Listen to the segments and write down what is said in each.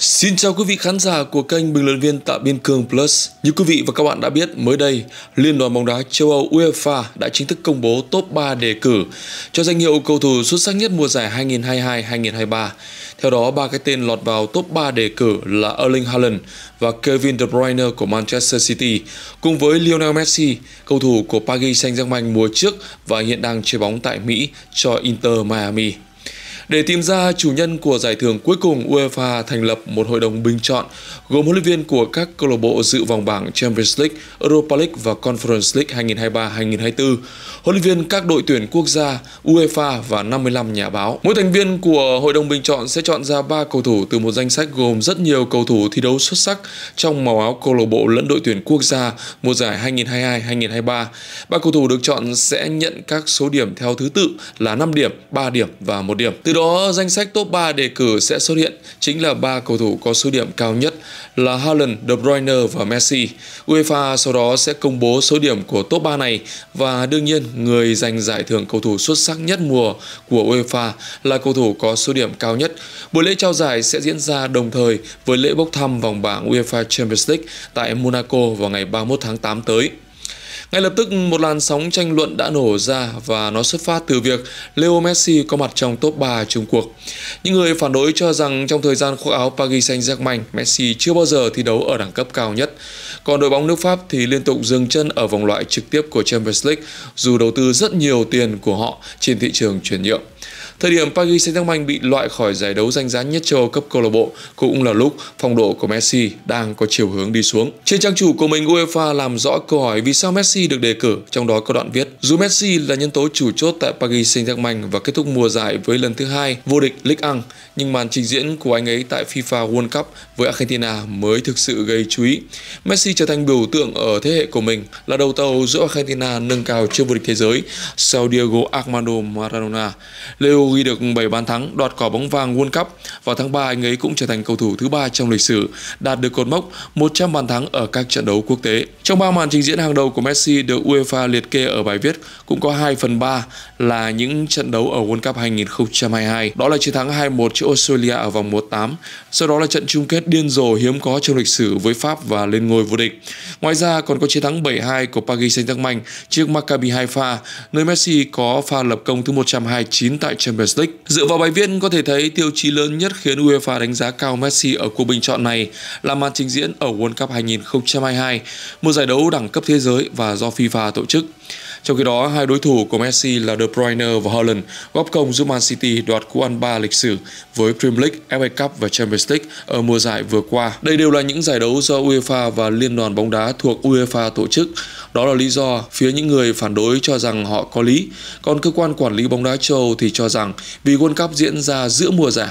Xin chào quý vị khán giả của kênh bình luận viên Tạ Biên Cương Plus. Như quý vị và các bạn đã biết, mới đây, Liên đoàn bóng đá châu Âu UEFA đã chính thức công bố top 3 đề cử cho danh hiệu cầu thủ xuất sắc nhất mùa giải 2022-2023. Theo đó, 3 cái tên lọt vào top 3 đề cử là Erling Haaland và Kevin De Bruyne của Manchester City, cùng với Lionel Messi, cầu thủ của Paris Saint-Germain mùa trước và hiện đang chơi bóng tại Mỹ cho Inter Miami. Để tìm ra chủ nhân của giải thưởng cuối cùng, UEFA thành lập một hội đồng bình chọn gồm huấn luyện viên của các câu lạc bộ dự vòng bảng Champions League, Europa League và Conference League 2023-2024, huấn luyện viên các đội tuyển quốc gia, UEFA và 55 nhà báo. Mỗi thành viên của hội đồng bình chọn sẽ chọn ra 3 cầu thủ từ một danh sách gồm rất nhiều cầu thủ thi đấu xuất sắc trong màu áo câu lạc bộ lẫn đội tuyển quốc gia mùa giải 2022-2023. 3 cầu thủ được chọn sẽ nhận các số điểm theo thứ tự là 5 điểm, 3 điểm và 1 điểm. Từ đó, danh sách top 3 đề cử sẽ xuất hiện chính là 3 cầu thủ có số điểm cao nhất là Haaland, De Bruyne và Messi. UEFA sau đó sẽ công bố số điểm của top 3 này và đương nhiên người giành giải thưởng cầu thủ xuất sắc nhất mùa của UEFA là cầu thủ có số điểm cao nhất. Buổi lễ trao giải sẽ diễn ra đồng thời với lễ bốc thăm vòng bảng UEFA Champions League tại Monaco vào ngày 31 tháng 8 tới. Ngay lập tức một làn sóng tranh luận đã nổ ra và nó xuất phát từ việc Leo Messi có mặt trong top 3 chung cuộc. Những người phản đối cho rằng trong thời gian khoác áo Paris Saint-Germain, Messi chưa bao giờ thi đấu ở đẳng cấp cao nhất. Còn đội bóng nước Pháp thì liên tục dừng chân ở vòng loại trực tiếp của Champions League dù đầu tư rất nhiều tiền của họ trên thị trường chuyển nhượng. Thời điểm Paris Saint-Germain bị loại khỏi giải đấu danh giá nhất châu Âu cấp câu lạc bộ cũng là lúc phong độ của Messi đang có chiều hướng đi xuống. Trên trang chủ của mình, UEFA làm rõ câu hỏi vì sao Messi được đề cử, trong đó có đoạn viết: dù Messi là nhân tố chủ chốt tại Paris Saint-Germain và kết thúc mùa giải với lần thứ 2 vô địch Ligue 1, nhưng màn trình diễn của anh ấy tại FIFA World Cup với Argentina mới thực sự gây chú ý. Messi trở thành biểu tượng ở thế hệ của mình, là đầu tàu giúp Argentina nâng cao chức vô địch thế giới sau Diego Armando Maradona. Leo ghi được 7 bàn thắng, đoạt quả bóng vàng World Cup. Vào tháng 3, anh ấy cũng trở thành cầu thủ thứ 3 trong lịch sử đạt được cột mốc 100 bàn thắng ở các trận đấu quốc tế. Trong 3 màn trình diễn hàng đầu của Messi được UEFA liệt kê ở bài viết, cũng có 2/3 là những trận đấu ở World Cup 2022. Đó là chiến thắng 2-1 trước Australia ở vòng 1/8. Sau đó là trận chung kết điên rồ hiếm có trong lịch sử với Pháp và lên ngôi vô địch. Ngoài ra còn có chiến thắng 7-2 của Paris Saint-Germain trước Maccabi Haifa, nơi Messi có pha lập công thứ 129 tại Champions League. Dựa vào bài viết có thể thấy tiêu chí lớn nhất khiến UEFA đánh giá cao Messi ở cuộc bình chọn này là màn trình diễn ở World Cup 2022, một giải đấu đẳng cấp thế giới và do FIFA tổ chức. Trong khi đó, hai đối thủ của Messi là De Bruyne và Haaland góp công giúp Man City đoạt cú ăn 3 lịch sử với Premier League, FA Cup và Champions League ở mùa giải vừa qua. Đây đều là những giải đấu do UEFA và Liên đoàn bóng đá thuộc UEFA tổ chức. Đó là lý do phía những người phản đối cho rằng họ có lý. Còn cơ quan quản lý bóng đá châu Âu thì cho rằng vì World Cup diễn ra giữa mùa giải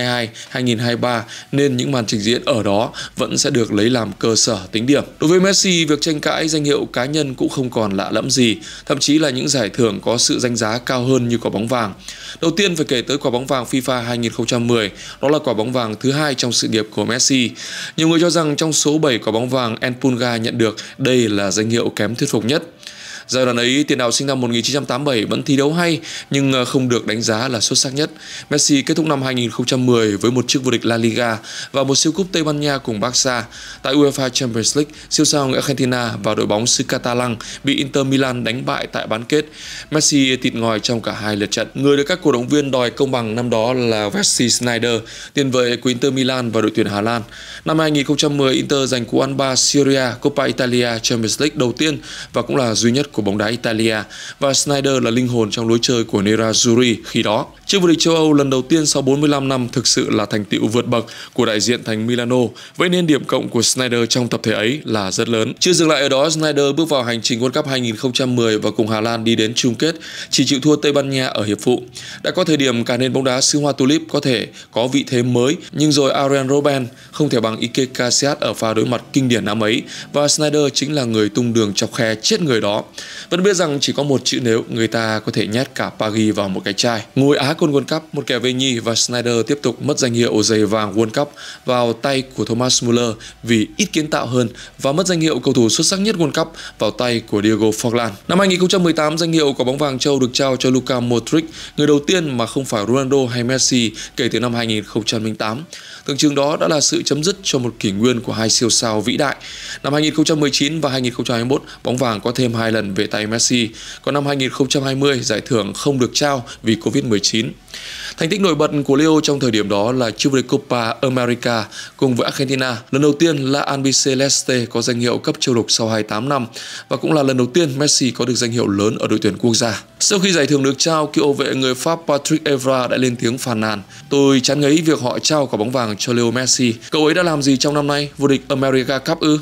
2022-2023 nên những màn trình diễn ở đó vẫn sẽ được lấy làm cơ sở tính điểm. Đối với Messi, việc tranh cãi danh hiệu cá nhân cũng không còn lạ lẫm gì. Thậm chí là những giải thưởng có sự danh giá cao hơn như quả bóng vàng. Đầu tiên phải kể tới quả bóng vàng FIFA 2010, đó là quả bóng vàng thứ 2 trong sự nghiệp của Messi. Nhiều người cho rằng trong số 7 quả bóng vàng El Pulga nhận được, đây là danh hiệu kém thuyết phục nhất. Giai đoạn ấy, tiền đạo sinh năm 1987 vẫn thi đấu hay nhưng không được đánh giá là xuất sắc nhất. Messi kết thúc năm 2010 với một chức vô địch La Liga và một siêu cúp Tây Ban Nha cùng Barca. Tại UEFA Champions League, siêu sao người Argentina và đội bóng xứ Catalan bị Inter Milan đánh bại tại bán kết. Messi tịt ngòi trong cả hai lượt trận. Người được các cổ động viên đòi công bằng năm đó là Wesley Sneijder, tiền vệ của Inter Milan và đội tuyển Hà Lan. Năm 2010, Inter giành cú ăn 3 Serie A, Coppa Italia, Champions League đầu tiên và cũng là duy nhất của bóng đá Italia, và Sneijder là linh hồn trong lối chơi của Nerazzurri khi đó. Chức vô địch châu Âu lần đầu tiên sau 45 năm thực sự là thành tựu vượt bậc của đại diện thành Milano, vậy nên điểm cộng của Sneijder trong tập thể ấy là rất lớn. Chưa dừng lại ở đó, Sneijder bước vào hành trình World Cup 2010 và cùng Hà Lan đi đến chung kết, chỉ chịu thua Tây Ban Nha ở hiệp phụ. Đã có thời điểm cả nền bóng đá xứ Hoa Tulip có thể có vị thế mới, nhưng rồi Arjen Robben không thể bằng Iker Casillas ở pha đối mặt kinh điển năm ấy, và Sneijder chính là người tung đường chọc khe chết người đó. Vẫn biết rằng chỉ có một chữ nếu, người ta có thể nhét cả Paris vào một cái chai. Ngôi Á quân World Cup, một kẻ về nhì, và Sneijder tiếp tục mất danh hiệu giày vàng World Cup vào tay của Thomas Müller vì ít kiến tạo hơn, và mất danh hiệu cầu thủ xuất sắc nhất World Cup vào tay của Diego Forlan. Năm 2018, danh hiệu quả bóng vàng châu được trao cho Luka Modric, người đầu tiên mà không phải Ronaldo hay Messi kể từ năm 2008. Tưởng chừng đó đã là sự chấm dứt cho một kỷ nguyên của hai siêu sao vĩ đại. Năm 2019 và 2021, bóng vàng có thêm 2 lần về tay Messi, còn năm 2020 giải thưởng không được trao vì Covid-19. Thành tích nổi bật của Leo trong thời điểm đó là chức vô địch Copa America cùng với Argentina. Lần đầu tiên La Albiceleste có danh hiệu cấp châu lục sau 28 năm và cũng là lần đầu tiên Messi có được danh hiệu lớn ở đội tuyển quốc gia. Sau khi giải thưởng được trao, cựu hậu vệ người Pháp Patrick Evra đã lên tiếng phàn nàn: "Tôi chán ngấy việc họ trao quả bóng vàng cho Leo Messi. Cậu ấy đã làm gì trong năm nay? Vô địch America Cup ư?"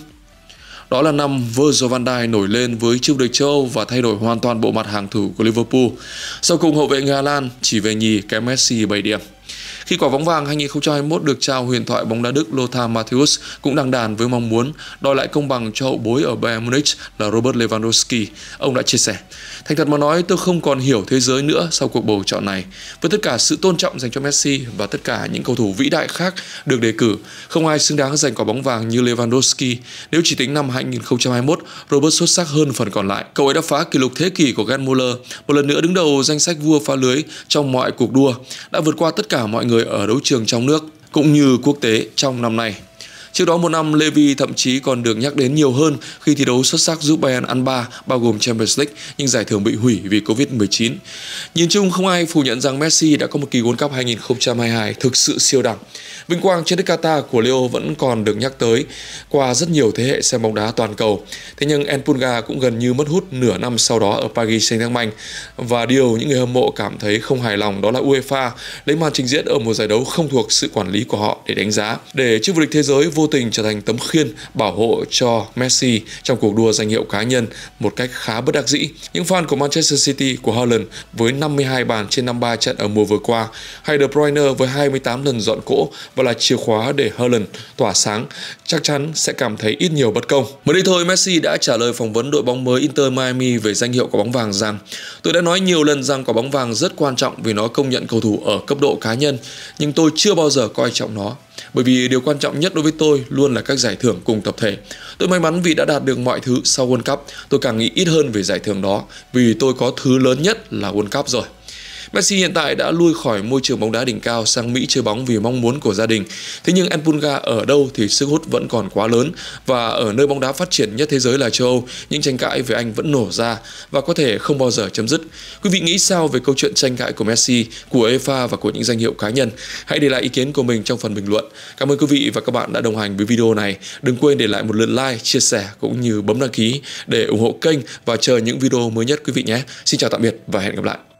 Đó là năm Virgil van Dijk nổi lên với chức vô địch châu Âu và thay đổi hoàn toàn bộ mặt hàng thủ của Liverpool. Sau cùng hậu vệ người Hà Lan chỉ về nhì kém Messi 7 điểm. Khi quả bóng vàng 2021 được trao, huyền thoại bóng đá Đức Lothar Matthäus cũng đăng đàn với mong muốn đòi lại công bằng cho hậu bối ở Bayern Munich là Robert Lewandowski. Ông đã chia sẻ: "Thành thật mà nói, tôi không còn hiểu thế giới nữa sau cuộc bầu chọn này. Với tất cả sự tôn trọng dành cho Messi và tất cả những cầu thủ vĩ đại khác được đề cử, không ai xứng đáng giành quả bóng vàng như Lewandowski. Nếu chỉ tính năm 2021, Robert xuất sắc hơn phần còn lại. Cậu ấy đã phá kỷ lục thế kỷ của Gerd Müller, một lần nữa đứng đầu danh sách vua phá lưới trong mọi cuộc đua, đã vượt qua tất cả mọi người ở đấu trường trong nước cũng như quốc tế trong năm nay." Trước đó một năm, Levy thậm chí còn được nhắc đến nhiều hơn khi thi đấu xuất sắc giúp Bayern ăn 3, bao gồm Champions League, nhưng giải thưởng bị hủy vì Covid-19. Nhìn chung, không ai phủ nhận rằng Messi đã có một kỳ World Cup 2022 thực sự siêu đẳng. Vinh quang trên đất Qatar của Leo vẫn còn được nhắc tới qua rất nhiều thế hệ xem bóng đá toàn cầu. Thế nhưng El Pulga cũng gần như mất hút nửa năm sau đó ở Paris Saint-Germain. Và điều những người hâm mộ cảm thấy không hài lòng đó là UEFA lấy màn trình diễn ở một giải đấu không thuộc sự quản lý của họ để đánh giá, để chức vô địch thế giới vô tình trở thành tấm khiên bảo hộ cho Messi trong cuộc đua danh hiệu cá nhân một cách khá bất đắc dĩ. Những fan của Manchester City của Haaland với 52 bàn trên 53 trận ở mùa vừa qua, hay De Bruyne với 28 lần dọn cỗ và là chìa khóa để Haaland tỏa sáng, chắc chắn sẽ cảm thấy ít nhiều bất công. Mới đây thôi, Messi đã trả lời phỏng vấn đội bóng mới Inter Miami về danh hiệu quả bóng vàng rằng: "Tôi đã nói nhiều lần rằng quả bóng vàng rất quan trọng vì nó công nhận cầu thủ ở cấp độ cá nhân, nhưng tôi chưa bao giờ coi trọng nó. Bởi vì điều quan trọng nhất đối với tôi luôn là các giải thưởng cùng tập thể. Tôi may mắn vì đã đạt được mọi thứ sau World Cup. Tôi càng nghĩ ít hơn về giải thưởng đó vì tôi có thứ lớn nhất là World Cup rồi." Messi hiện tại đã lui khỏi môi trường bóng đá đỉnh cao sang Mỹ chơi bóng vì mong muốn của gia đình. Thế nhưng El Pulga ở đâu thì sức hút vẫn còn quá lớn, và ở nơi bóng đá phát triển nhất thế giới là châu Âu, những tranh cãi về anh vẫn nổ ra và có thể không bao giờ chấm dứt. Quý vị nghĩ sao về câu chuyện tranh cãi của Messi, của UEFA và của những danh hiệu cá nhân? Hãy để lại ý kiến của mình trong phần bình luận. Cảm ơn quý vị và các bạn đã đồng hành với video này. Đừng quên để lại một lượt like, chia sẻ cũng như bấm đăng ký để ủng hộ kênh và chờ những video mới nhất quý vị nhé. Xin chào tạm biệt và hẹn gặp lại.